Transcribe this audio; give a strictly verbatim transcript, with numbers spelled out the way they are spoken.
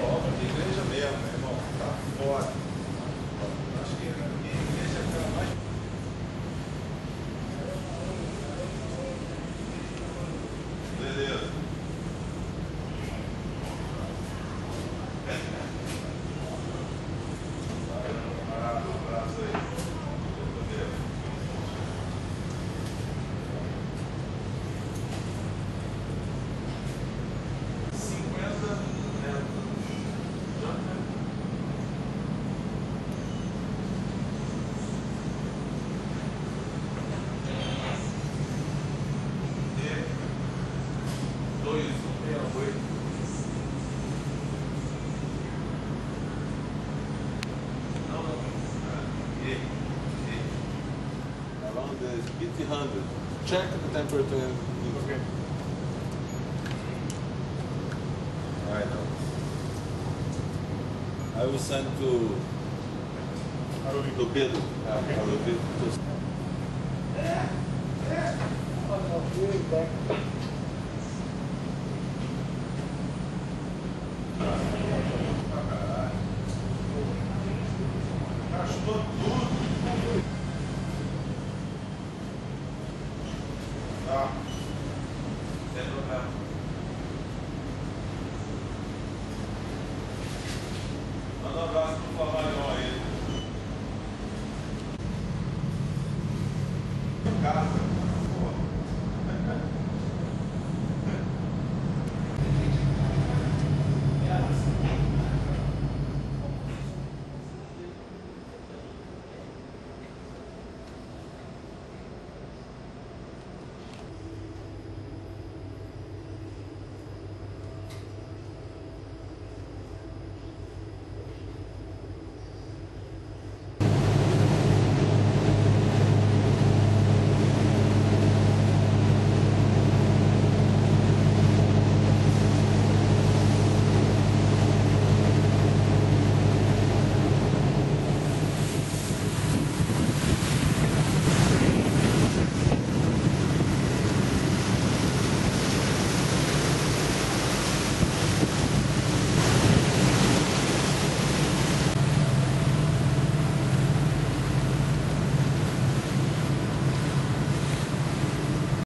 obra de igreja mesmo, meu irmão. Tá fora. Acho que a minha igreja é aquela mais. Beleza. Um abraço aí. cinquenta metros. E dois, um, oito. Não, não. E, e. Around the fifty hundred. Check the temperature. Okay. Right now. I will send to to Pedro. Uh, I will be to Gastou tudo. Tá. Sem problema. Manda um abraço pro Flamengo.